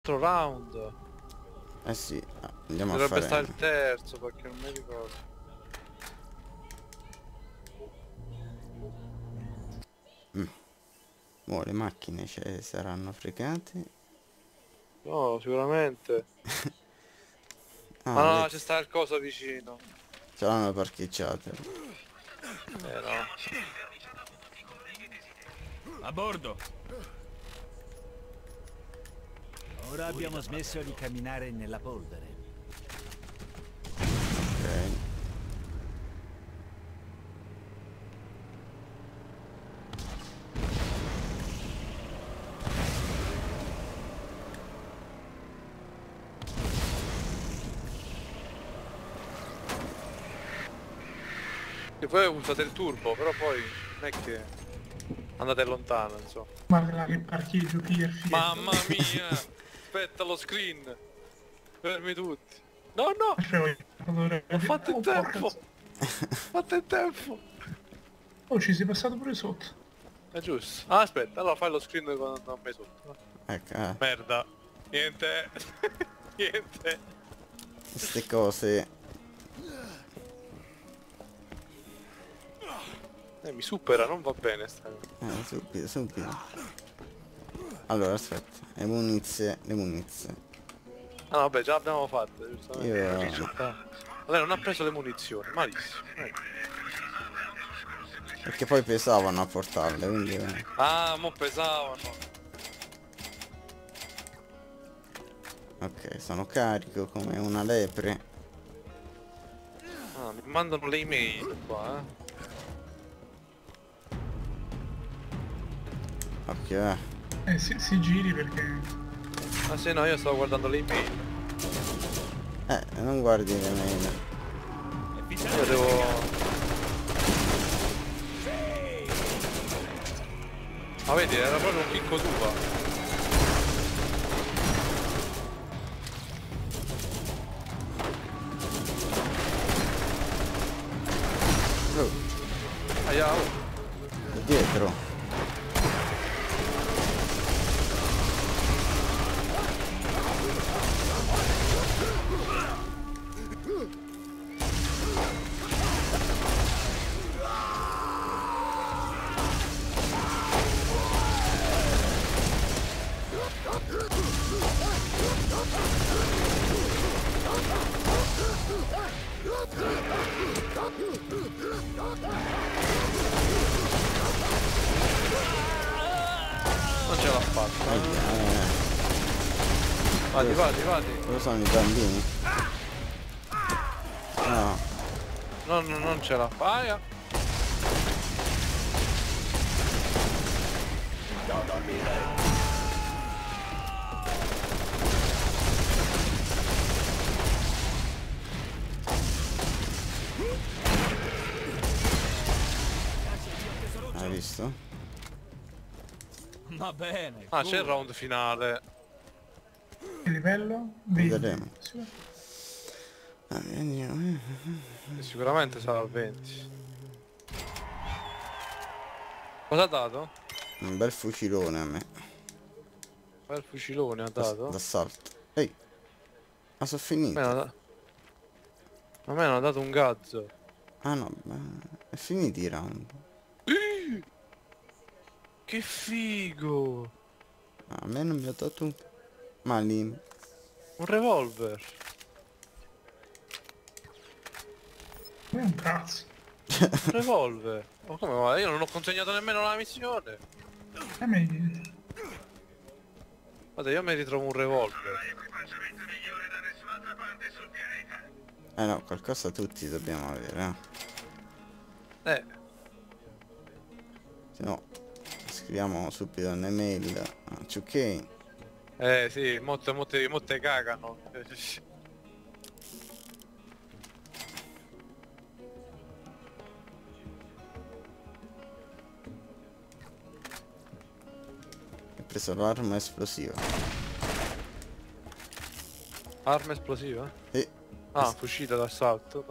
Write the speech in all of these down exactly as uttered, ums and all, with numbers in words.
Altro round. Eh sì, andiamo Dovrebbe a fare... stare il terzo perché non mi ricordo. Mm. Oh, le macchine cioè, saranno fregate. No, sicuramente. Ah, Ma no, vedi, c'è sta il coso vicino. ce l'hanno parcheggiate. Eh no. A bordo. Ora abbiamo smesso di camminare nella polvere. Ok. E poi usate il turbo, però poi non è che andate lontano, insomma. Guarda che parcheggio Pierfi. Mamma mia! Aspetta lo screen! Fermi tutti! No, no! Ho fatto in tempo! Ho fatto in tempo! Oh, ci sei passato pure sotto. È giusto. Ah, aspetta, allora fai lo screen quando non mi sotto. Ecco, eh. Merda. Niente. Niente. Queste cose... Eh, mi supera, non va bene sta cosa. Eh, subito, subito. Allora, aspetta. Le munizie, le munizie. Ah, vabbè, già l'abbiamo fatta, giustamente. Io... Lei non ha preso le munizioni, malissimo. Eh. Perché poi pesavano a portarle, quindi... eh. Ah, mo pesavano. Ok, sono carico come una lepre. Ah, mi mandano le email qua, eh. Occhio, eh. Eh, si, si giri perché... Ah sì, no, io stavo guardando le email. Eh, non guardi le mail. Io devo... Ma vedi, era proprio un picco d'uva. Oh, Aia, oh. dietro. Non ce l'ha fatta. Eh, Vadi, vadi, vadi. dove sono i bambini? No. No, no, non ce l'ha fatta. Aia. Hai visto? Va bene. Ah, c'è il round finale. Che livello? venti. Vedremo. Sì. Ah, vediamo. Che sicuramente sarà al venti. Cosa ha dato? Un bel fucilone a me. Bel fucilone ha D'ass- dato. D'assalto. Ehi. Ma sono A finito. me hanno da- a me hanno dato un gazzo. Ah no, beh, è finito i round. Che figo! A me non mi ha dato un... Ma lì... Un revolver. Ma è un cazzo. Un revolver. Ma come va? Io non ho consegnato nemmeno la missione. E me... Guarda, io mi ritrovo un revolver. Eh no, qualcosa tutti dobbiamo avere, eh. Eh, Se no, scriviamo subito un'email a two K. eh sì, molte, molte, molte cagano. Ho preso l'arma esplosiva. Arma esplosiva? E... Ah, fucile d'assalto.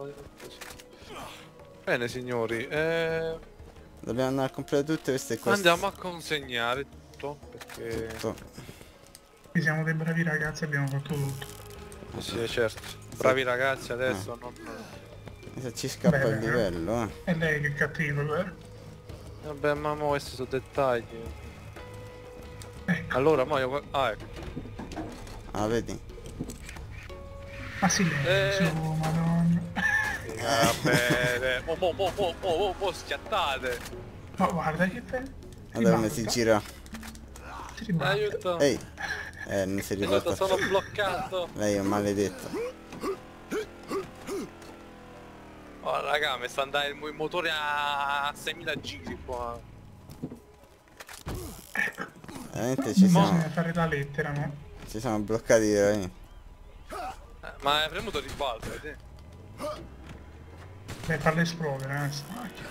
Bene signori, eh... dobbiamo andare a comprare tutte queste cose. andiamo a consegnare tutto perché Tutto. Qui siamo dei bravi ragazzi, abbiamo fatto tutto. Sì, certo. Bravi ragazzi adesso, non... Se ci scappa Beh, il livello, eh. È lei che è cattivo, vero? Vabbè, ma mo questi sono dettagli. Ecco. Allora, mo io... Ah, ecco. Ah, vedi? Ma silenzio, Eh. madonna. Va bene. Mo, mo, mo, mo, mo, mo, mo, schiattate. Ma guarda che bello. Guarda come si gira. Si ribatte. Aiuto. Ehi! Eh, non si è Aiuto, ribalta. sono bloccato. Lei è un maledetto. Oh, raga, mi sta andando il mo- il motore a seimila giri qua. Veramente ci Mo siamo. bisogna fare la lettera, no? Ci siamo bloccati veramente. Eh, ma hai premuto ribalta, sì. Dai, farla esplodere, eh, sta macchina.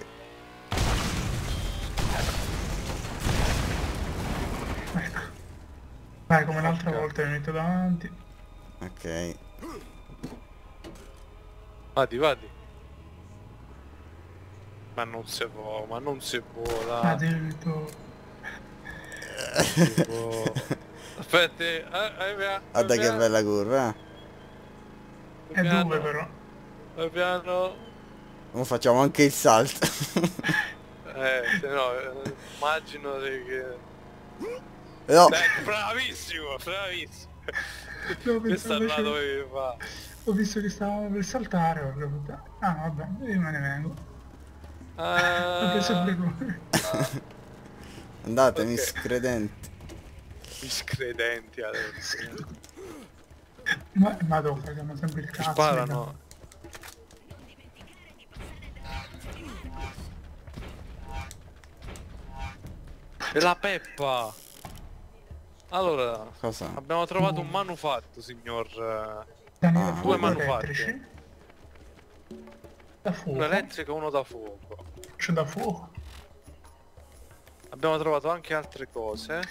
Ecco. Dai, come l'altra Porca. volta mi metto davanti. Ok. Vadi, vadi. Ma non si può, ma non si può, Ah, dai. detto. Non si può. Aspetti, eh, eh, via. Guarda via, che bella curva, eh. È piano, due però. eh, piano. Ora facciamo anche il salto. Eh, se no, eh, immagino che... No! Ecco, bravissimo, bravissimo. No, Questo è pensavo il lato che... che fa. Ho visto che stavamo per saltare, ho capito. Ah, vabbè, io me ne vengo. Ho preso Ah, il rigore. Andate, Ok. miscredenti. miscredenti adesso. Ma, ma dove facciamo sempre il cazzo? Sparano. E la peppa! Allora, Cosa? abbiamo trovato un manufatto, signor... eh, Daniele, Ah. fuoco Due manufatti. elettrici. Da fuoco. Uno elettrico e uno da fuoco. C'è da fuoco. Abbiamo trovato anche altre cose,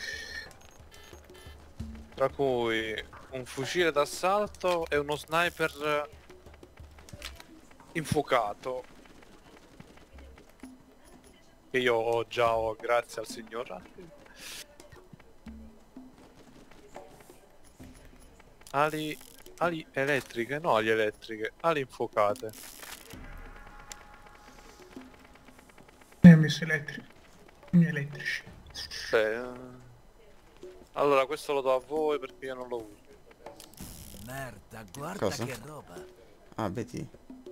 tra cui un fucile d'assalto e uno sniper infuocato, che io ho già ho grazie al signor Ratti. Ali, ali elettriche, no ali elettriche, ali infuocate. Ne ho messo elettrici. I miei elettrici. Beh, eh, allora questo lo do a voi perché io non lo uso. Merda, guarda Cosa? che roba. Ah, vedi?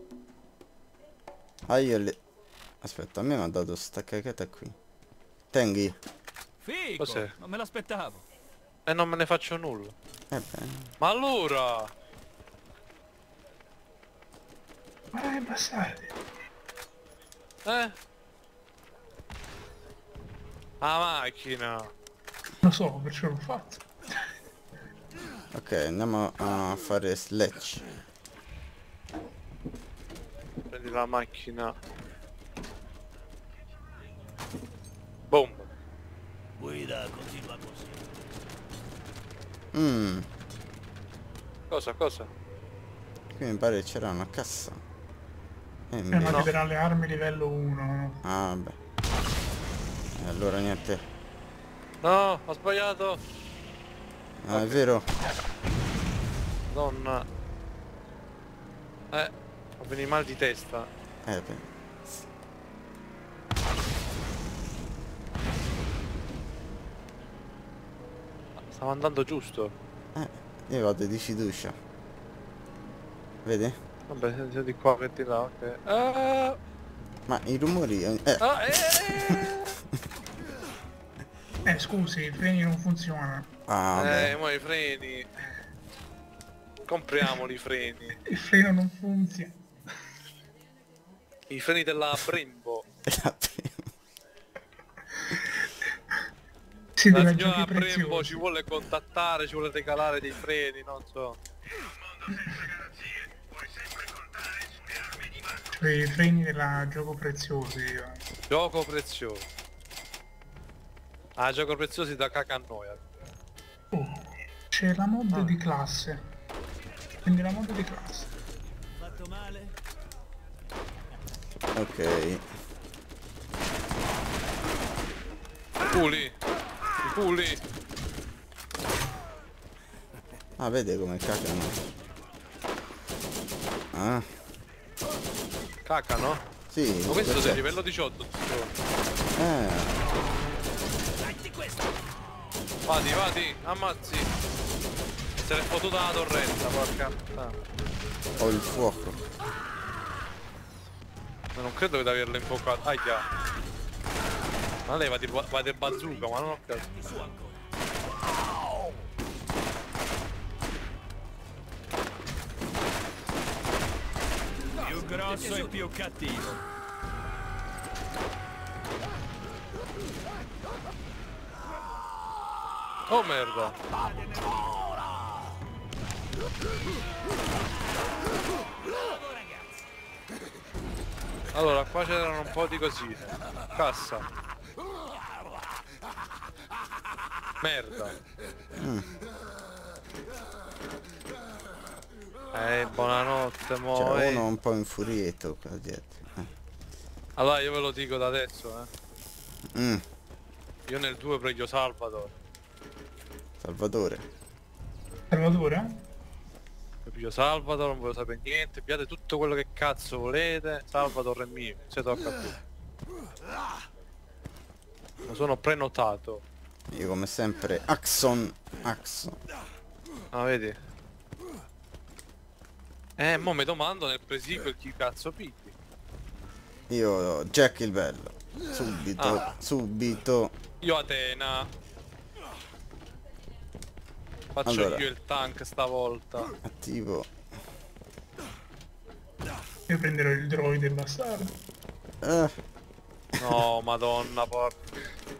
Ah, io le... Aspetta, a me mi ha dato sta cagata qui. Tenghi. Figo, Cos'è? non me l'aspettavo. E non me ne faccio nulla. Eh beh. Ma allora... Ma dai, bastardi. Eh? La macchina! Lo so, perciò l'ho fatto. Ok, andiamo a fare sledge. Prendi la macchina. Boom! Guida, continua così. Mmm, Cosa, cosa? qui mi pare c'era una cassa. E E invece... ma No. ti darà le armi livello uno, no? Ah, vabbè. E allora niente. No, ho sbagliato! Ah, è vero. Donna. Eh, ho venuto mal di testa. Eh beh. Stavo andando giusto. Eh, io vado di fiducia. Vedi? Vabbè, sia di qua che di là, ok. Ah, Ma i rumori... Eh, ah, eh, Eh, scusi, i freni non funzionano. ah, vabbè. eh, mo i freni. Compriamoli i freni. Il freno non funziona. I freni della Brembo. La prima. Si La deve signora giochi Brembo preziosi. ci vuole contattare, ci vuole regalare dei freni, non so. Cioè, i freni della gioco preziosi. eh. Gioco prezioso. Ah, gioco preziosi da caca a noia. Oh, c'è la mod Ah. di classe. Quindi la mod di classe. Fatto male? Ok. I culi! I culi! Ah, vede come cacano. Ah. Cacano? Sì. Ma questo perché... sei livello diciotto. Eh. Vadi, vadi, ammazzi. Se l'è fottuta la torretta, porca. Ah. Ho il fuoco. Ma non credo di averlo infuocato. Aia. Ma lei va di, va di bazooka, ma non ho capito. Più grosso e più cattivo. Oh merda. Allora, qua c'erano un po' di cosine. Cassa. Merda. Mm. Eh, buonanotte, mo. C'era eh. uno un po' infuriato qua dietro. Eh. Allora io ve lo dico da adesso, eh. Mm. Io nel due pregio Salvatore. Salvatore. Salvatore? Io Salvatore, non voglio sapere niente, piate tutto quello che cazzo volete, Salvatore è mio, se tocca a te. Lo sono prenotato. Io come sempre Axon. Axon. Ah, vedi? Eh, mo mi domando nel pre-sequel chi cazzo pigli. Io Jack il bello. Subito. Ah. Subito. Io Atena. Faccio Allora. io il tank stavolta. Attivo. Io prenderò il droide bastardo. Eh. No, madonna, porca.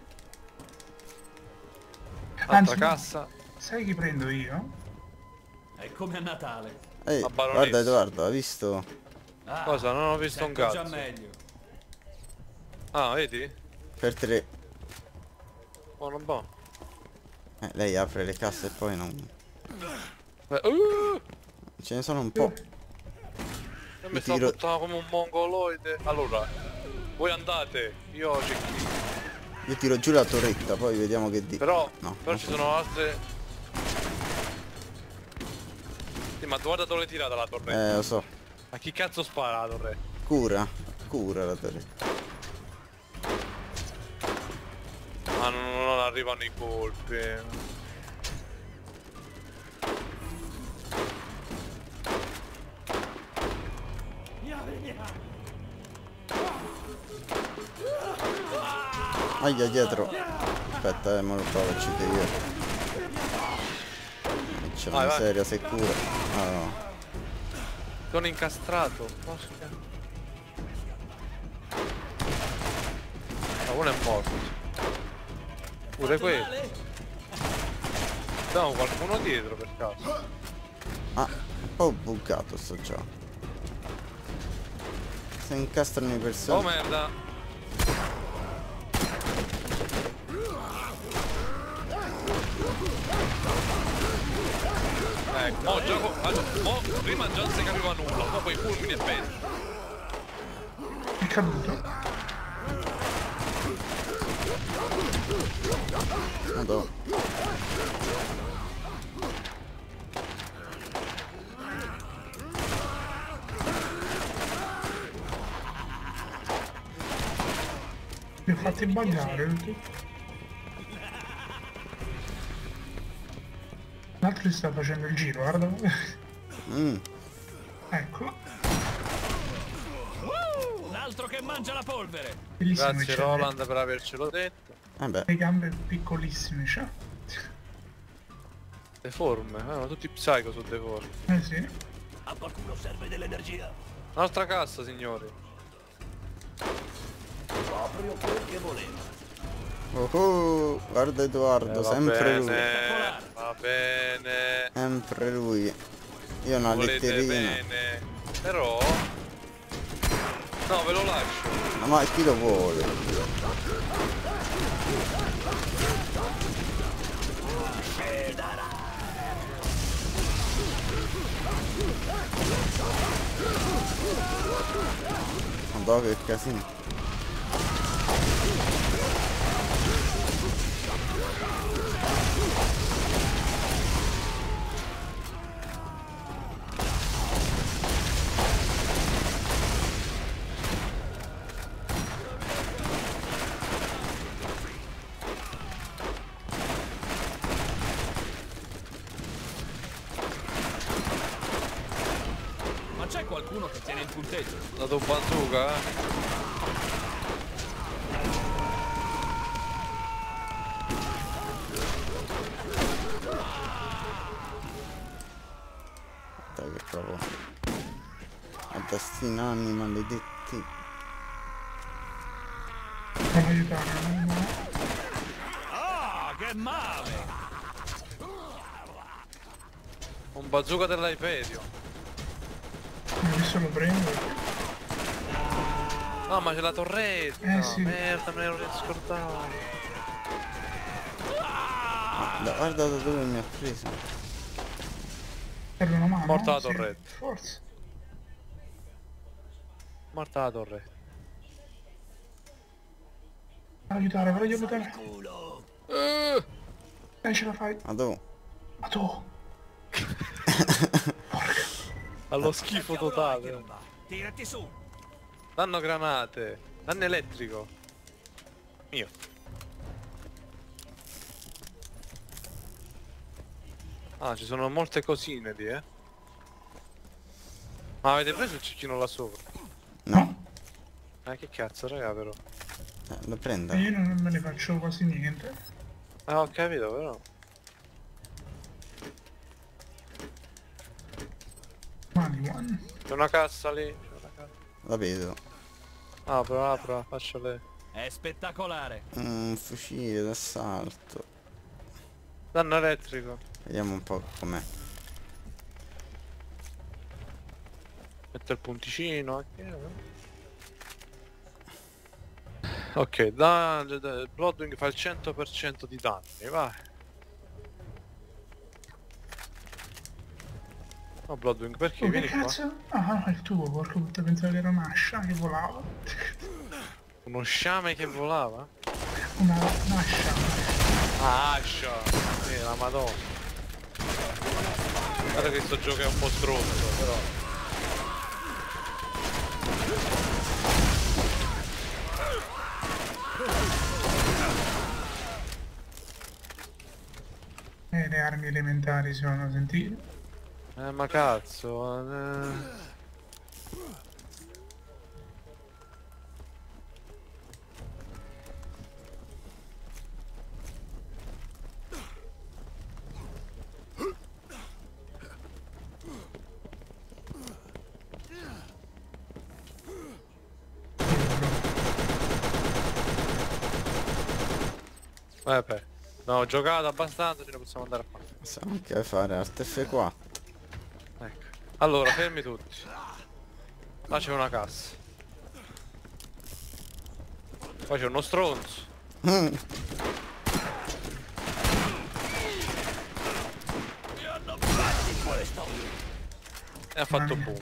Anzi, Altra cassa. sai chi prendo io? È come a Natale. Ehi, La baronessa. guarda Edoardo, hai visto? Ah, Cosa? Non ho visto un sento già cazzo. meglio. Ah, vedi? Per tre. Buono, buono. Eh, lei apre le casse e poi non... Eh, uh, Ce ne sono un po'. io mi Io sto tiro- buttando come un mongoloide. Allora, voi andate, io cecchino. Io tiro giù la torretta, poi vediamo che dico. Però, No, però non ci so. sono altre. Sì, ma guarda dove l'hai tirata la torretta. Eh, lo so. Ma chi cazzo spara la torretta? Cura. Cura la torretta. Ma non, non arrivano i colpi. Aia, dietro. Aspetta, eh, me lo provo a uccidere io. C'è Vai, una vai. seria sicura. Ah, no. Sono incastrato. Porca. Ma uno è morto. Pure quello. Abbiamo qualcuno dietro per caso. Ah, un po' bucato sto gioco. Se incastrano i Oh persone. merda. Ecco, mo gioco. Allora, mo prima già non si capiva nulla, dopo i fulmini e peggio. È caduto. Madonna. Mi ho fatti buggare tutti. L'altro si sta facendo il giro, guarda. Mm. Ecco. Un altro che mangia la polvere. Bellissimo. Grazie c'è Roland per avercelo detto. Vabbè. le gambe piccolissime, cioè. Deforme, eh, tutti psycho su deforme. Eh sì. A qualcuno serve dell'energia. Un'altra cassa, signori. Proprio perché voleva. Oh, oh, guarda Edoardo, Eh, va sempre lui. bene, va bene. Sempre lui. Io una Volete letterina. bene. Però. No, ve lo lascio. No, ma chi lo vuole? Madonna che casino. qualcuno che tiene il punteggio. La tua bazooka, eh? Dai che provo a tastinarmi maledetti. Non aiutare, no? Ah, che male! Un bazooka dell'Hyperion. Adesso lo prendo. No, ma c'è la torretta. Eh, sì. Merda, me ne ero scordato. Da, guarda da dove mi ha preso. Serve una mano? Morta la Sì, torretta. forse. Morta la torre. Aiutare, voglio aiutare. Uh, Dai, ce la fai. Ma dove? Ma tu. allo schifo totale. Tirati su. Danno granate. Danno elettrico. Mio. Ah, ci sono molte cosine lì, eh. Ma avete preso il cecchino là sopra? No. Eh, che cazzo, raga, però. Eh, lo prendo. E io non me ne faccio quasi niente. Ah, ho capito, però. Mani, one. C'è una cassa lì. C'è una cassa. La vedo. Apro, apro, faccio le... È spettacolare. Un fucile d'assalto. Danno elettrico. Vediamo un po' com'è. Metto il punticino. Ok, da, da, Bloodwing fa il cento per cento di danni, vai. No, Bloodwing, perché? Oh, che Vieni qua. cazzo? Ah, no, è il tuo, porco puttana, pensavo che era una ascia che volava. Uno sciame che volava? Una, un'ascia. Ah, ascia! Sì, la madonna. Guarda che sto gioco è un po' stronzo, però. E le armi elementari si vanno a sentire. Eh, ma cazzo, eh... Vabbè, no, ho giocato abbastanza, ce ne possiamo andare a fare. Possiamo anche fare Alt F quattro. Ecco. Allora, fermi tutti. Là c'è una cassa. Poi c'è uno stronzo. Mm. E ha fatto boom.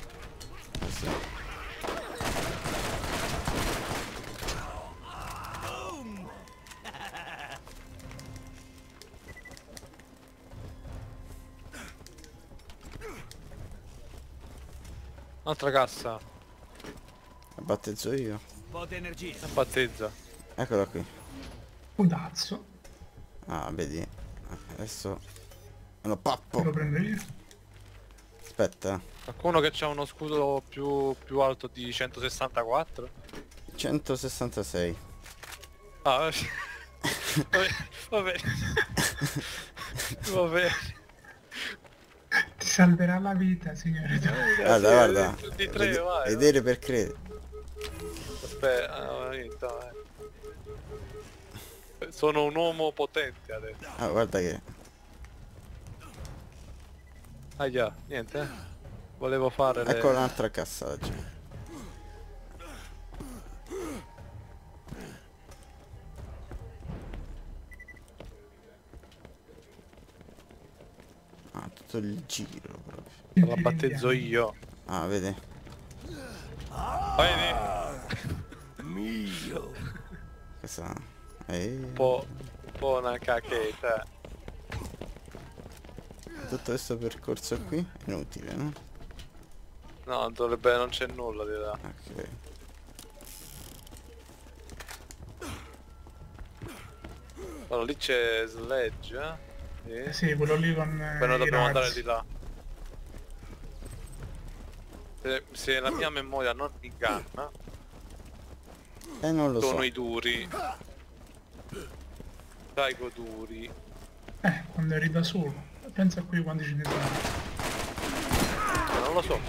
Un'altra cassa. La battezzo io. Un po' di energia. E battezza. Eccola qui. Cudazzo. Ah, vedi. Adesso me lo Lo pappo. prendo io. Aspetta. Qualcuno che ha uno scudo più, più alto di centosessantaquattro? centosessantasei. Ah, vabbè. Va bene. Va bene. Ti salverà la vita, signore. Guarda, guarda. Di tre, Vede- vai. vedere per credere. Aspetta, ah, niente, vai. Sono un uomo potente adesso. Ah, guarda che. Ah già, niente, eh. Volevo fare le... Ecco un'altra cassa laggiù. Ah, tutto il giro proprio. La battezzo io. Ah, vedi? Vedi? Mio. Questa. Eh. Un po'... un po' una cacchetta. Tutto questo percorso qui è inutile, no? No, dovrebbe... non c'è nulla di là. Ok. Allora, lì c'è Sledge, eh? Eh Sì. sì, quello lì con... eh, Poi noi i dobbiamo andare razzi. di là. Se, se la mia memoria non mi inganna, E non lo sono so. i duri. Daigo duri. Eh, quando eri da solo. Pensa qui quanti ce ne sono. Non lo so.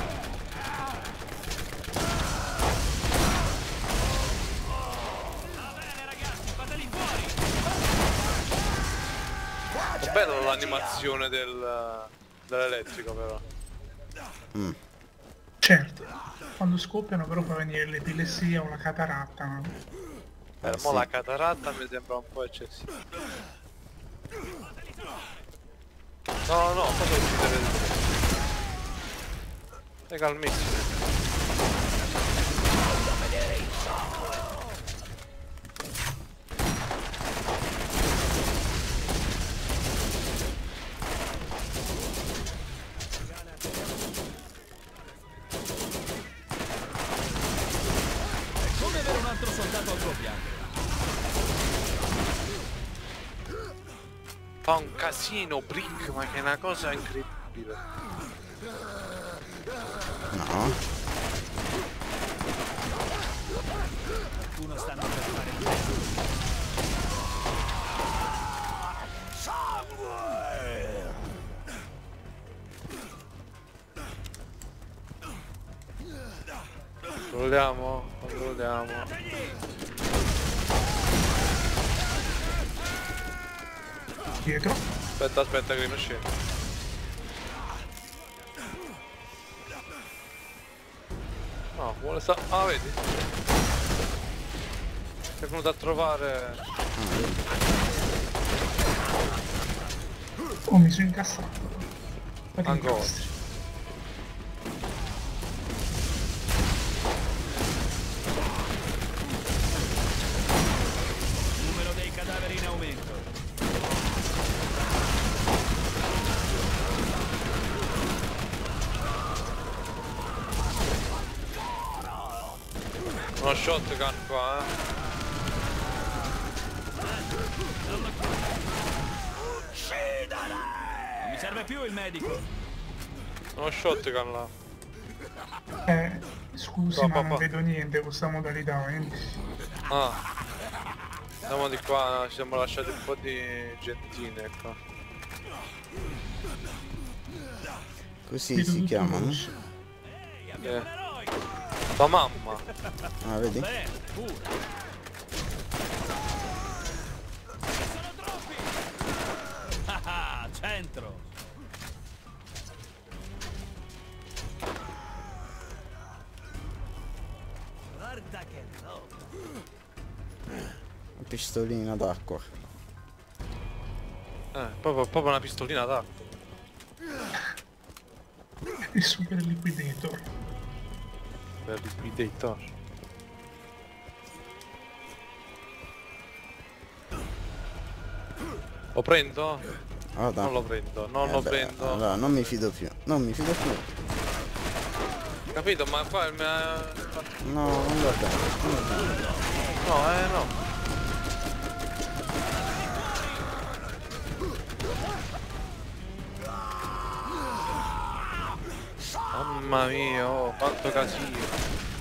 È bella l'animazione del dell'elettrico però. Mm. Certo. Quando scoppiano però fa venire l'epilessia o la cataratta, no? Eh, Eh, mo sì. la cataratta mi sembra un po' eccessiva. No, no, cosa uccidere? Stai calmissimo. Come avere un altro soldato al tuo fianco. Fa un casino Brick, ma che è una cosa incredibile. No. Qualcuno stanno per fare il pezzo. Controlliamo, controlliamo. Dietro. Aspetta, aspetta che non scende. No, vuole sta... Ah, vedi? È venuto a trovare... Oh, mi sono incassato. Fate Ancora. incastri. Numero dei cadaveri in aumento. Uno shotgun qua, eh. Non mi serve più il medico. Uno shotgun là. Eh, scusi, No, ma non papà. vedo niente con questa modalità, quindi... Ah. Andiamo di qua, ci siamo lasciati un po' di gentine qua. Così vedo si tutto chiamano. rosso. Eh. Tua mamma. Ah, vedi? Bene, pure. Sono troppi. Ah ah, centro. Guarda che roba. Una pistolina d'acqua. Eh, proprio, proprio una pistolina d'acqua. Il super liquidator. Per liquidator. Lo prendo? Oh, dai. Non lo prendo, non Eh lo beh, prendo. Allora, non mi fido più. Non mi fido più. Capito? Ma qua il mio... No, non va bene. Non va bene. No, eh no. Mamma mia, oh, quanto casino.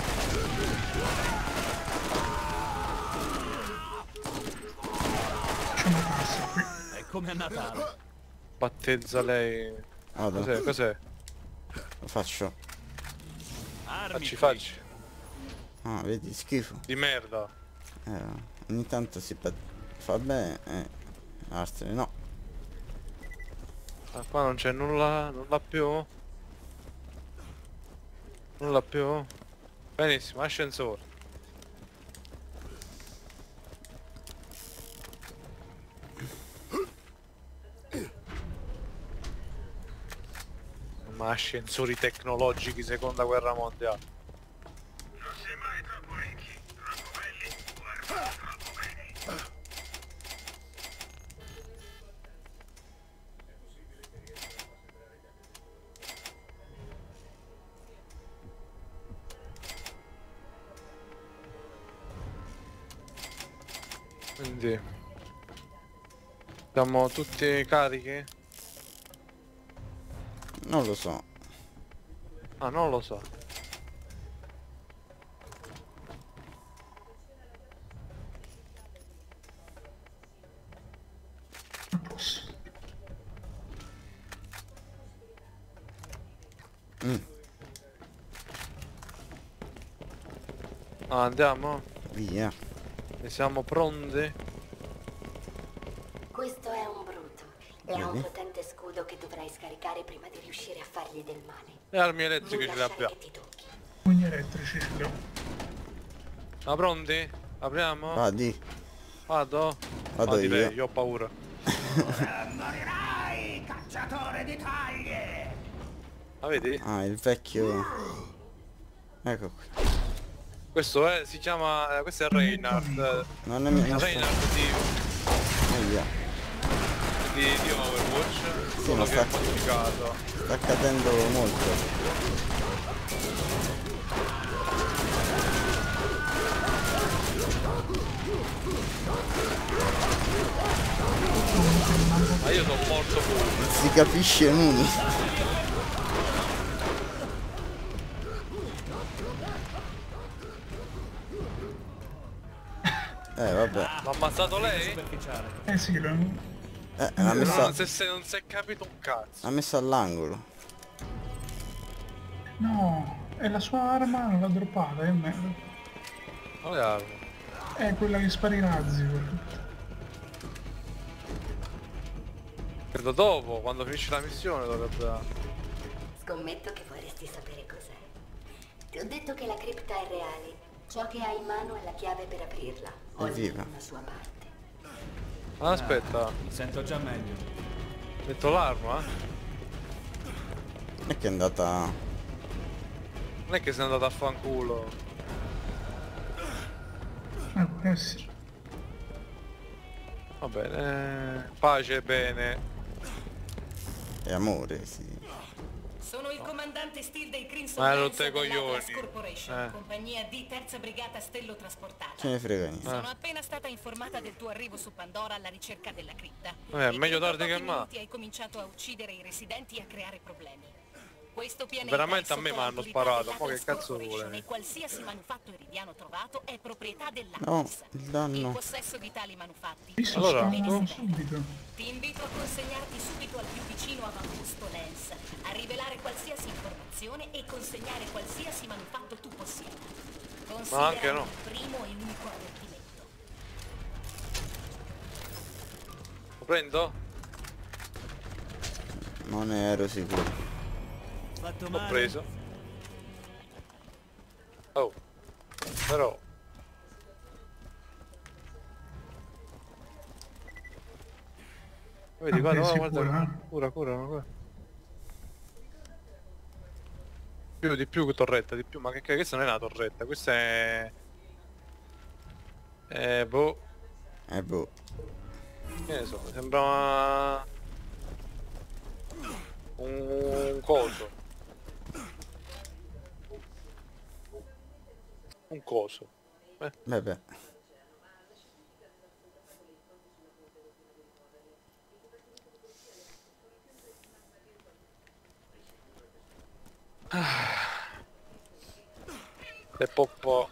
C'è una passa qui. È come a Natale. Battezza lei. Vado. Cos'è? Cos'è? Lo faccio. Armi Facci, qui. facci. Ah, vedi, schifo. Di merda. Eh, ogni tanto si fa, fa bene e altri no. Ma qua non c'è nulla, nulla più. Nulla più. Benissimo, ascensore. Ma ascensori tecnologici seconda guerra mondiale. Non sei mai troppo ricchi, troppo belli, guarda, troppo bene. Quindi siamo tutti carichi? Non lo so. Ah, non lo so. Non posso. Mm, Ah, andiamo? via. E siamo pronti? Questo è un bruto. E ha un Vedi? potente scudo che dovrai scaricare prima di riuscire a fargli del male. Le armi elettriche Non ce le lasciare abbiamo. che ti tocchi. Pugni elettrici ce li ho. Ma pronti? Apriamo? Vadi. Vado? Vado Vadi lei, io. io ho paura. Morirai, cacciatore di taglie! Ma vedi? Ah, il vecchio. Ecco qui. Questo è, si chiama, eh, questo è Reinhardt. Non è mio. Non sto... Reinhardt di, Oh, via. di, di Overwatch. Sì, Solo ma che sta, è modificato. sta cadendo molto. Ma io sono morto pure. Si capisce nulla. Eh vabbè. L'ha ammazzato lei? Superficiale. Eh sì, lo... Eh, l'ha No, messa. non si, se non si è capito un cazzo. L'ha messa all'angolo. No, è la sua arma, non l'ha droppata, è merda. Quale arma? È quella che spara i razzi. quella. Credo dopo, quando finisce la missione dovrebbe... Scommetto che vorresti sapere cos'è. Ti ho detto che la cripta è reale. Ciò che hai in mano è la chiave per aprirla. O Evviva. almeno una sua parte. Ah, aspetta, Mi sento già meglio. metto l'arma? Non è che è andata. Non è che sei andato a fanculo. Ah, può essere. Va bene. Pace, bene. È amore, sì. Sono il comandante Steel dei Crimson Ma hai Lance rotto i dell'Atlas coglioni. Corporation, Eh. compagnia di terza brigata Stello trasportata. Ce ne frega niente. Sono appena stata informata del tuo arrivo su Pandora alla ricerca della cripta. Eh, E meglio dopo tardi che pochi mai. minuti hai cominciato a uccidere i residenti e a creare problemi. Questo pianeta Veramente è a me sotto mi hanno l'autorità sparato, ma dell'Atlas che cazzo Corporation vuole? E qualsiasi manufatto iridiano trovato è proprietà No, dell'Atlas. il Il danno. possesso di tali manufatti Visto Allora, spawno tu? subito. ti invito a consegnarti subito al più vicino avamposto Lens, a rivelare qualsiasi informazione e consegnare qualsiasi manufatto tu possieda. Ma anche no. Il primo e unico avvertimento. Lo prendo? Non ero sicuro. Fatto L'ho male. preso. Oh. Però. Vedi, Ah, guarda, sei guarda, sicuro, guarda. eh? Cura, cura, cura. Più di più che torretta, di più, ma che che questa non è una torretta, questa è... Eh, boh, Eh boh. che ne so, sembra... Un coso. Un coso. Eh, Vabbè. e popò.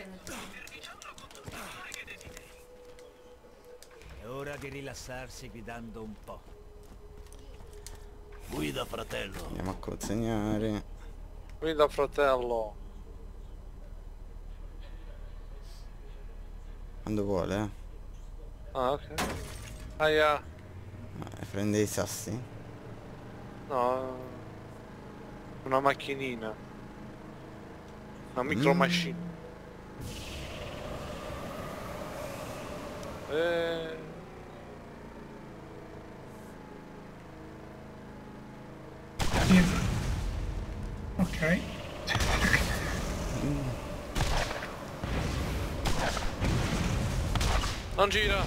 È ora di rilassarsi guidando un po'. Guida, fratello. Andiamo a consegnare. Guida fratello. Quando vuole, eh. Ah, ok. Aia. Eh, Prende i sassi. No. Una macchinina. Una micro Mm. machine. Eh... Niente. Ok. Non gira.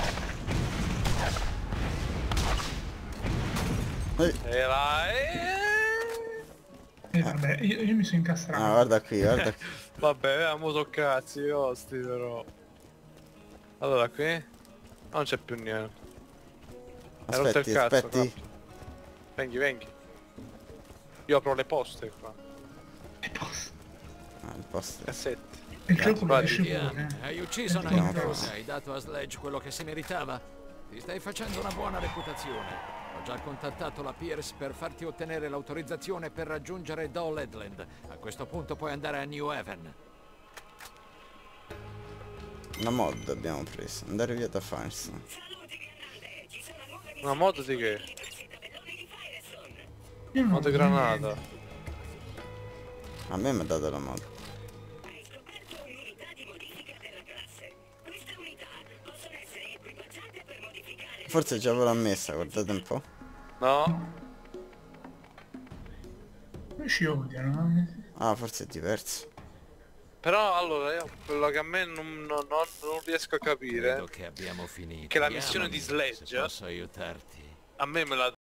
Eh. E là, eh... E vabbè, io, io mi sono incastrato. Ah, guarda qui, guarda qui. Vabbè, avevamo so cazzi, osti però. Allora qui non c'è più niente. Hai rotto Aspetti, il cazzo, aspetti. capo. Venghi, venghi. Io apro le poste qua. Ah, il posto. Cassette. Il gioco lo esce Diane, pure. hai ucciso Vediamo Nightcrawler, qua. hai dato a Sledge quello che si meritava. Ti stai facendo una buona reputazione. Ho già contattato la Pierce per farti ottenere l'autorizzazione per raggiungere Doll Headland. A questo punto puoi andare a New Haven. Una mod abbiamo preso. Andare via da Firestone. Una mod di che? Io non Mod ho granata. A me mi ha dato la mod. Forse già ve l'ho messa, guardate un po'. No? Poi ci odiano. Ah, forse è diverso. Però allora io quello che a me non, non- non- non riesco a capire Credo che abbiamo finito. che la missione Chiamami di Sledge se posso aiutarti. a me me la